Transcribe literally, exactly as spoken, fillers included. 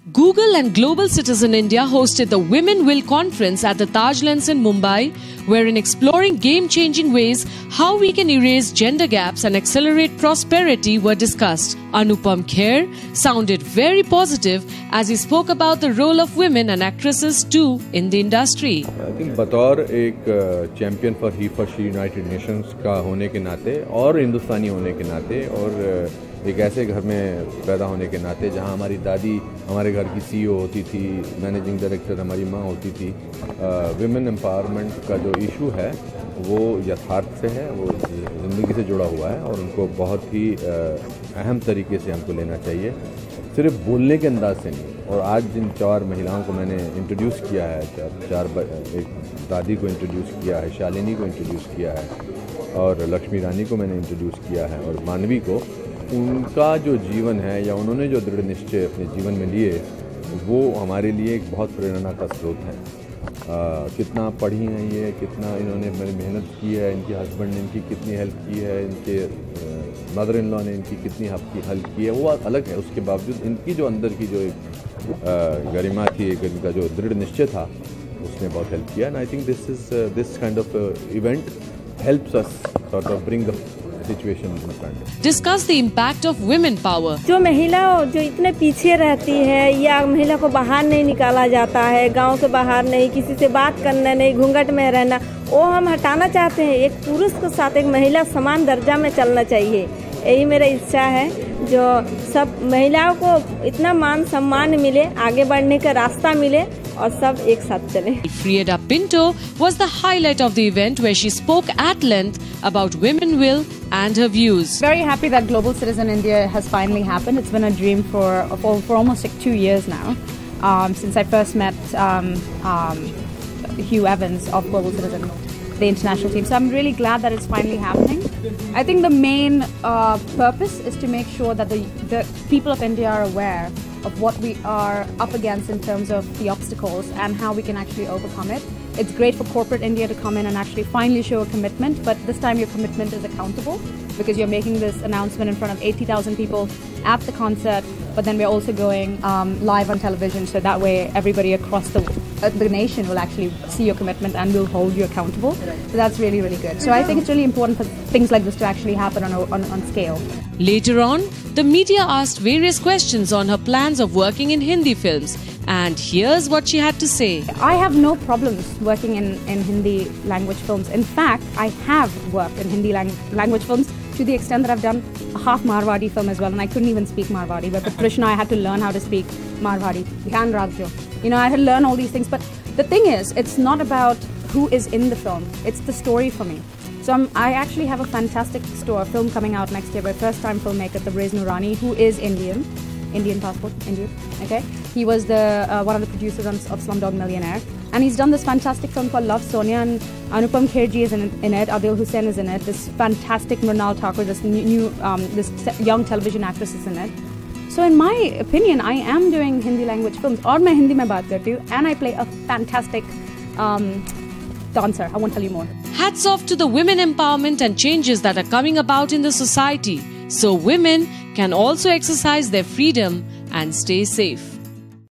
Google and Global Citizen India hosted the Womenwill conference at the Tajlands in Mumbai, wherein exploring game-changing ways how we can erase gender gaps and accelerate prosperity were discussed. Anupam Kher sounded very positive as he spoke about the role of women and actresses too in the industry. I think बतौर एक champion for he for she united nations का होने के नाते और हिंदुस्तानी होने के नाते और एक ऐसे घर में पैदा होने के नाते जहां हमारी दादी हमारे घर की सीईओ होती थी, मैनेजिंग डायरेक्टर हमारी माँ होती थी, विमेन एम्पावरमेंट का जो इशू है वो यथार्थ से है, वो ज़िंदगी से जुड़ा हुआ है और उनको बहुत ही अहम तरीके से हमको लेना चाहिए, सिर्फ बोलने के अंदाज से नहीं। और आज जिन चार महिलाओं को मैंने इंट्रोड्यूस किया है, चार, चार एक दादी को इंट्रोड्यूस किया है, शालिनी को इंट्रोड्यूस किया है और लक्ष्मी रानी को मैंने इंट्रोड्यूस किया है और मानवी को, उनका जो जीवन है या उन्होंने जो दृढ़ निश्चय अपने जीवन में लिए वो हमारे लिए एक बहुत प्रेरणा का स्रोत है। आ, कितना पढ़ी हैं ये, कितना इन्होंने मेहनत की है, इनके हस्बैंड ने इनकी कितनी हेल्प की है, इनके मदर इन लॉ ने इनकी कितनी हेल्प की है, वो अलग है। उसके बावजूद इनकी जो अंदर की जो एक गरिमा थी, एक इनका जो दृढ़ निश्चय था, उसने बहुत हेल्प किया। And I think this is this kind of event helps us sort of bring the situation in front. Discuss the impact of women power. जो महिला जो इतने पीछे रहती है या महिला को बाहर नहीं निकाला जाता है, गांव के बाहर नहीं, किसी से बात करना नहीं, घूंघट में रहना, वो हम हटाना चाहते हैं। एक पुरुष के साथ एक महिला समान दर्जा में चलना चाहिए, यही मेरा इच्छा है। जो सब महिलाओं को इतना मान सम्मान मिले, आगे बढ़ने का रास्ता मिले और सब एक साथ चले। Frieda Pinto was the highlight of the event where she spoke at length about Womenwill and her views. Very happy that Global Citizen India has finally happened. It's been a dream for for, for almost like two years now, um, since I first met um, um, Hugh Evans of Global Citizen, the international team. So I'm really glad that it's finally happening. I think the main uh, purpose is to make sure that the, the people of India are aware of what we are up against in terms of the obstacles and how we can actually overcome it. It's great for corporate India to come in and actually finally show a commitment, but this time your commitment is accountable because you're making this announcement in front of eighty thousand people at the concert, but then we're also going um, live on television, so that way everybody across the, uh, the nation will actually see your commitment and will hold you accountable. So that's really, really good. So I think it's really important for things like this to actually happen on, a, on, on scale. Later on, the media asked various questions on her plans of working in Hindi films. And here's what she had to say. I have no problems working in, in Hindi language films. In fact, I have worked in Hindi lang language films to the extent that I've done a half Marwadi film as well, and I couldn't even speak Marwadi. But with Krishna, I had to learn how to speak Marwadi. Dhyan Rakjo. You know, I had to learn all these things. But the thing is, it's not about who is in the film. It's the story for me. So I'm, I actually have a fantastic store, film coming out next year by first-time filmmaker Tabrez Noorani, who is Indian. Indian passport, Indian, okay? He was the uh, one of the producers of, of Slumdog Millionaire. And he's done this fantastic film called Love, Sonia, and Anupam Kher ji is in, in it, Adil Hussain is in it, this fantastic Mrinal Thakur, this new, new um, this young television actress is in it. So in my opinion, I am doing Hindi language films, और मैं हिंदी में बात करती हूँ, and I play a fantastic um, dancer. I won't tell you more. Hats off to the women empowerment and changes that are coming about in the society, so women can also exercise their freedom and stay safe.